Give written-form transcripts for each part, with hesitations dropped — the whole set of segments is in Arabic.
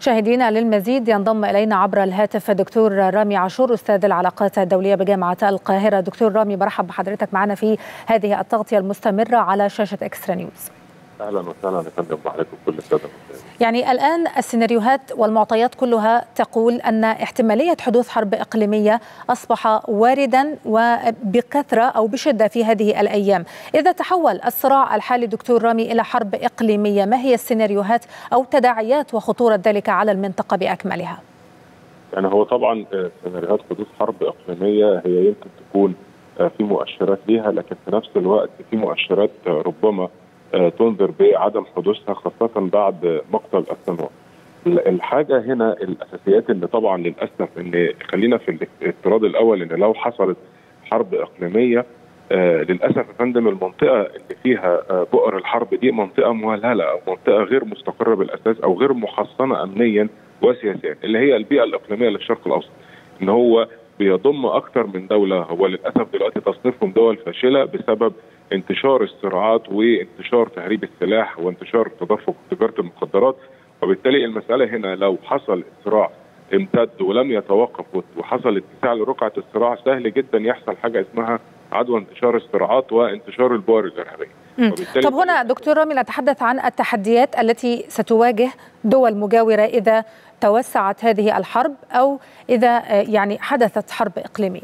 مشاهدينا للمزيد ينضم إلينا عبر الهاتف الدكتور رامي عاشور أستاذ العلاقات الدولية بجامعة القاهرة. دكتور رامي، برحب بحضرتك معنا في هذه التغطية المستمرة على شاشة إكسترا نيوز. اهلا وسهلا يا فندم وعليكم كل الساده المشاهدين. يعني الان السيناريوهات والمعطيات كلها تقول ان احتماليه حدوث حرب اقليميه اصبح واردا وبكثره او بشده في هذه الايام. اذا تحول الصراع الحالي دكتور رامي الى حرب اقليميه، ما هي السيناريوهات او تداعيات وخطوره ذلك على المنطقه باكملها؟ يعني هو طبعا سيناريوهات حدوث حرب اقليميه هي يمكن تكون في مؤشرات ليها، لكن في نفس الوقت في مؤشرات ربما تنذر بعدم حدوثها، خاصة بعد مقتل السنوات. الحاجة هنا الأساسيات اللي طبعا للأسف إن خلينا في الافتراض الأول إن لو حصلت حرب إقليمية للأسف يا فندم المنطقة اللي فيها بؤر الحرب دي منطقة مهلهلة أو منطقة غير مستقرة بالأساس أو غير محصنة أمنيا وسياسيا، اللي هي البيئة الإقليمية للشرق الأوسط. إن هو بيضم أكثر من دولة، هو للأسف دلوقتي تصنيفهم دول فاشلة بسبب انتشار الصراعات وانتشار تهريب السلاح وانتشار تدفق تجاره المخدرات. وبالتالي المساله هنا لو حصل الصراع امتد ولم يتوقف وحصل اتساع لرقعه الصراع، سهل جدا يحصل حاجه اسمها عدوى انتشار الصراعات وانتشار البؤر الارهابيه. طب هنا دكتور رامي نتحدث عن التحديات التي ستواجه دول مجاوره اذا توسعت هذه الحرب او اذا يعني حدثت حرب اقليميه.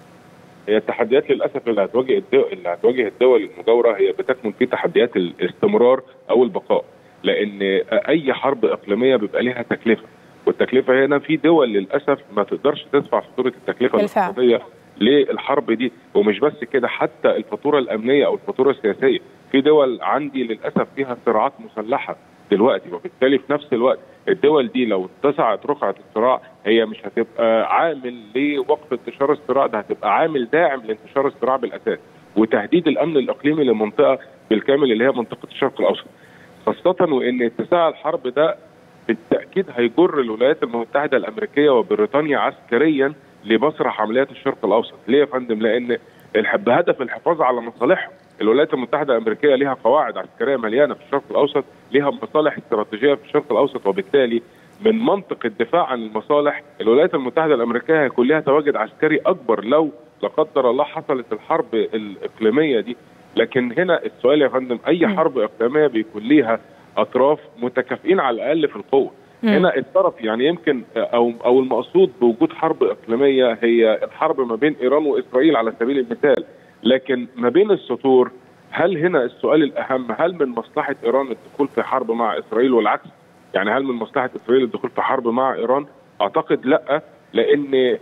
هي التحديات للاسف اللي هتواجه الدول المجاوره هي بتكمن في تحديات الاستمرار او البقاء، لان اي حرب اقليميه بيبقى ليها تكلفه، والتكلفه هنا في دول للاسف ما تقدرش تدفع فاتوره التكلفه الاقتصاديه للحرب دي. ومش بس كده، حتى الفاتوره الامنيه او الفاتوره السياسيه، في دول عندي للاسف فيها صراعات مسلحه دلوقتي، وبالتالي في نفس الوقت الدول دي لو اتسعت رقعه الصراع هي مش هتبقى عامل لوقف انتشار الصراع، ده هتبقى عامل داعم لانتشار الصراع بالاساس وتهديد الامن الاقليمي للمنطقه بالكامل اللي هي منطقه الشرق الاوسط. خاصه وان اتساع الحرب ده بالتاكيد هيجر الولايات المتحده الامريكيه وبريطانيا عسكريا لمسرح عمليات الشرق الاوسط. ليه يا فندم؟ لان بهدف الحفاظ على مصالحهم. الولايات المتحده الامريكيه ليها قواعد عسكريه مليانه في الشرق الاوسط، ليها مصالح استراتيجيه في الشرق الاوسط، وبالتالي من منطق الدفاع عن المصالح الولايات المتحده الامريكيه هيكون لها تواجد عسكري اكبر لو لا قدر الله حصلت الحرب الاقليميه دي. لكن هنا السؤال يا فندم، اي حرب اقليميه بيكون ليها اطراف متكافئين على الاقل في القوه. هنا الطرف يعني يمكن او المقصود بوجود حرب اقليميه هي الحرب ما بين ايران واسرائيل على سبيل المثال، لكن ما بين السطور هل هنا السؤال الاهم، هل من مصلحه ايران الدخول في حرب مع اسرائيل والعكس؟ يعني هل من مصلحه اسرائيل الدخول في حرب مع ايران؟ اعتقد لا، لان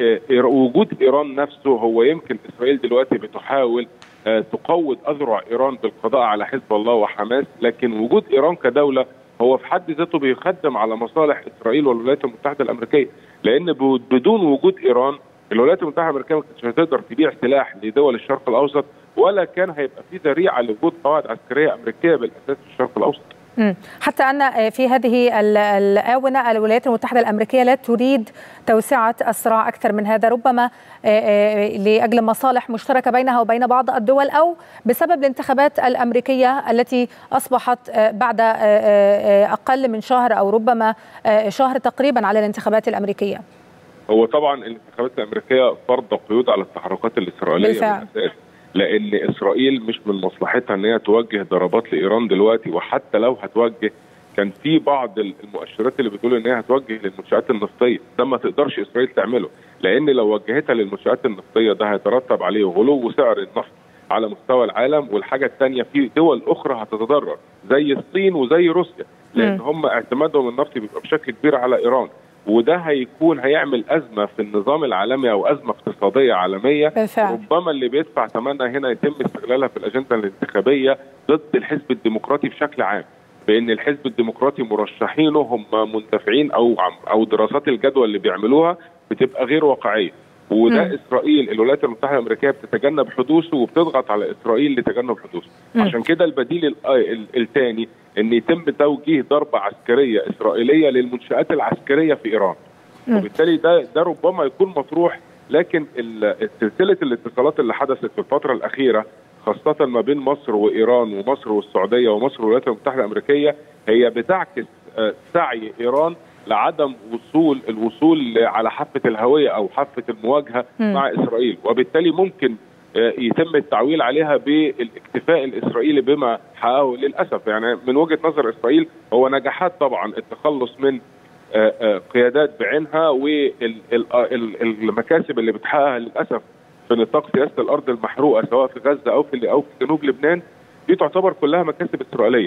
وجود ايران نفسه هو يمكن اسرائيل دلوقتي بتحاول تقوض اذرع ايران بالقضاء على حزب الله وحماس، لكن وجود ايران كدوله هو في حد ذاته بيخدم على مصالح اسرائيل والولايات المتحده الامريكيه، لان بدون وجود ايران الولايات المتحده الامريكيه ما كانتش هتقدر تبيع سلاح لدول الشرق الاوسط، ولا كان هيبقى في ذريعه لوجود قواعد عسكريه امريكيه بالاساس في الشرق الاوسط. حتى أن في هذه الآونة الولايات المتحدة الأمريكية لا تريد توسعة الصراع أكثر من هذا، ربما لأجل مصالح مشتركة بينها وبين بعض الدول، أو بسبب الانتخابات الأمريكية التي أصبحت بعد أقل من شهر أو ربما شهر تقريبا على الانتخابات الأمريكية. هو طبعا الانتخابات الأمريكية فرض قيود على التحركات الإسرائيلية بالأساس، لأن إسرائيل مش من مصلحتها أن هي توجه ضربات لإيران دلوقتي، وحتى لو هتوجه كان في بعض المؤشرات اللي بتقول ان هي هتوجه للمنشآت النفطيه، ده ما تقدرش اسرائيل تعمله، لان لو وجهتها للمنشآت النفطيه ده هيترتب عليه غلو سعر النفط على مستوى العالم. والحاجه الثانيه في دول اخرى هتتضرر زي الصين وزي روسيا، لان هم اعتمادهم النفطي بيبقى بشكل كبير على ايران، وده هيعمل ازمه في النظام العالمي او ازمه اقتصاديه عالميه بالفعل. ربما اللي بيدفع ثمنها هنا يتم استغلالها في الاجنده الانتخابيه ضد الحزب الديمقراطي بشكل عام، بان الحزب الديمقراطي مرشحينه هم مندفعين او دراسات الجدوى اللي بيعملوها بتبقى غير واقعيه، وده اسرائيل الولايات المتحده الامريكيه بتتجنب حدوثه وبتضغط على اسرائيل لتجنب حدوثه. عشان كده البديل الثاني ان يتم توجيه ضربه عسكريه اسرائيليه للمنشآت العسكريه في ايران، وبالتالي ده ربما يكون مطروح. لكن سلسله الاتصالات اللي حدثت في الفتره الاخيره خاصة ما بين مصر وإيران ومصر والسعودية ومصر والولايات المتحدة الأمريكية هي بتعكس سعي إيران لعدم الوصول على حافه الهويه او حافه المواجهه مع اسرائيل، وبالتالي ممكن يتم التعويل عليها بالاكتفاء الاسرائيلي بما حققه. للاسف يعني من وجهه نظر اسرائيل هو نجاحات طبعا التخلص من قيادات بعينها، والمكاسب اللي بتحققها للاسف في نطاق سياسه الارض المحروقه سواء في غزه او في جنوب لبنان، دي تعتبر كلها مكاسب اسرائيليه.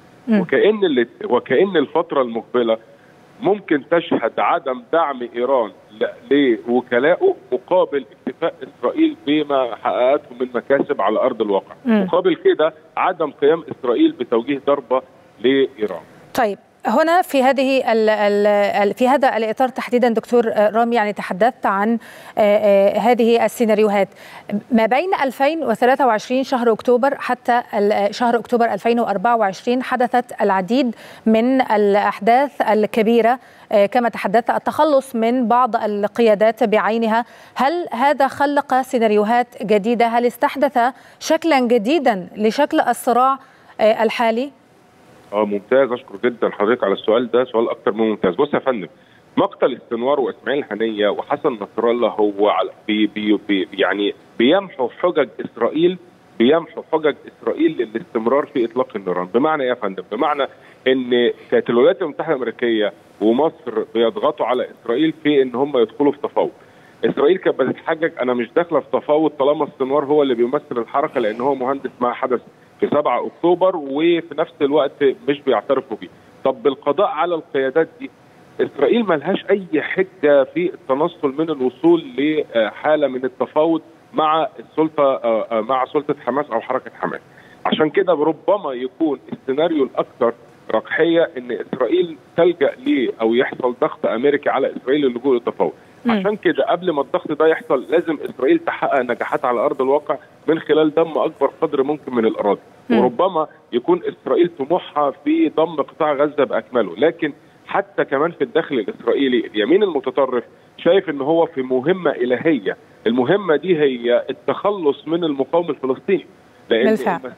وكأن الفتره المقبله ممكن تشهد عدم دعم ايران لوكلائه مقابل اكتفاء اسرائيل بما حققته من مكاسب على ارض الواقع، مقابل كده عدم قيام اسرائيل بتوجيه ضربه لايران. طيب هنا في هذا الاطار تحديدا دكتور رامي، يعني تحدثت عن هذه السيناريوهات ما بين 2023 شهر اكتوبر حتى شهر اكتوبر 2024 حدثت العديد من الاحداث الكبيره كما تحدثت، التخلص من بعض القيادات بعينها. هل هذا خلق سيناريوهات جديده؟ هل استحدث شكلا جديدا لشكل الصراع الحالي؟ ممتاز، اشكر جدا حضرتك على السؤال ده، سؤال اكتر من ممتاز. بص يا فندم، مقتل السنوار واسماعيل هنيه وحسن نصر الله هو يعني بيمحوا حجج اسرائيل للاستمرار في اطلاق النيران. بمعنى ايه يا فندم؟ بمعنى ان كانت الولايات المتحده الامريكيه ومصر بيضغطوا على اسرائيل في ان هم يدخلوا في تفاوض. اسرائيل كانت بتتحجج انا مش داخله في تفاوض طالما السنوار هو اللي بيمثل الحركه، لان هو مهندس ما حدث في 7 اكتوبر وفي نفس الوقت مش بيعترفوا بيه. طب بالقضاء على القيادات دي اسرائيل ملهاش اي حجه في التنصل من الوصول لحاله من التفاوض مع سلطه حماس او حركه حماس. عشان كده ربما يكون السيناريو الاكثر رقحيه ان اسرائيل تلجا ليه او يحصل ضغط امريكي على اسرائيل للجوء للتفاوض. عشان كده قبل ما الضغط ده يحصل لازم اسرائيل تحقق نجاحات على ارض الواقع من خلال ضم اكبر قدر ممكن من الاراضي، وربما يكون اسرائيل طموحها في ضم قطاع غزه باكمله. لكن حتى كمان في الداخل الاسرائيلي اليمين المتطرف شايف ان هو في مهمه الهيه، المهمه دي هي التخلص من المقاوم الفلسطيني، لان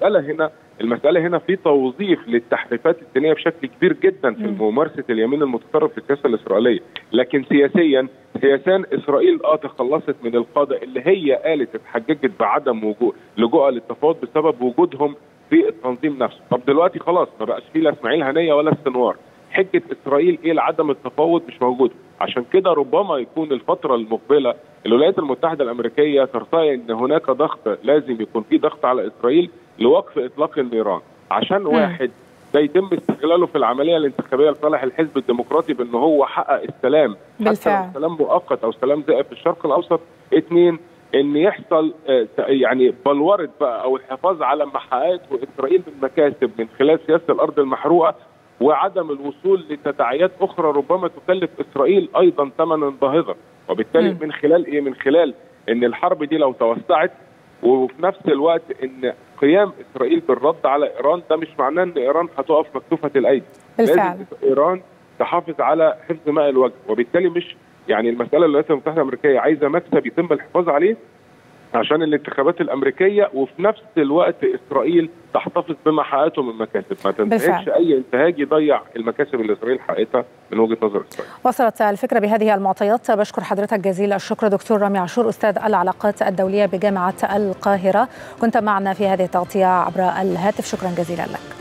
المساله هنا في توظيف للتحريفات الدينيه بشكل كبير جدا في ممارسه اليمين المتطرف في السياسه الاسرائيليه. لكن سياسيا اسرائيل تخلصت من القاده اللي هي قالت اتحججت بعدم لجوءها للتفاوض بسبب وجودهم في التنظيم نفسه. طب دلوقتي خلاص ما بقاش فيه لا اسماعيل هنيه ولا السنوار، حجه اسرائيل ايه لعدم التفاوض؟ مش موجوده. عشان كده ربما يكون الفتره المقبله الولايات المتحده الامريكيه ترتأي ان هناك ضغط، لازم يكون في ضغط على اسرائيل لوقف اطلاق النيران، عشان واحد ده يتم استغلاله في العمليه الانتخابيه لصالح الحزب الديمقراطي بان هو حقق السلام بالفعل، حتى سلام مؤقت او سلام زائف في الشرق الاوسط. 2 ان يحصل يعني بلوره بقى او الحفاظ على ما حققته اسرائيل من مكاسب من خلال سياسه الارض المحروقه، وعدم الوصول لتداعيات اخرى ربما تكلف اسرائيل ايضا ثمنا باهظا. وبالتالي من خلال ايه؟ من خلال ان الحرب دي لو توسعت وفي نفس الوقت ان قيام اسرائيل بالرد على ايران، ده مش معناه ان ايران هتقف مكتوفه الايدي. لازم ايران تحافظ على حفظ ماء الوجه، وبالتالي مش يعني المساله الولايات المتحده الامريكيه عايزه مكسب يتم الحفاظ عليه عشان الانتخابات الامريكيه، وفي نفس الوقت اسرائيل تحتفظ بما حققته من مكاسب، ما تنتهكش اي انتهاك يضيع المكاسب اللي اسرائيل حققتها من وجهه نظر اسرائيل. وصلت الفكره بهذه المعطيات. بشكر حضرتك جزيل الشكر دكتور رامي عاشور، استاذ العلاقات الدوليه بجامعه القاهره، كنت معنا في هذه التغطيه عبر الهاتف. شكرا جزيلا لك.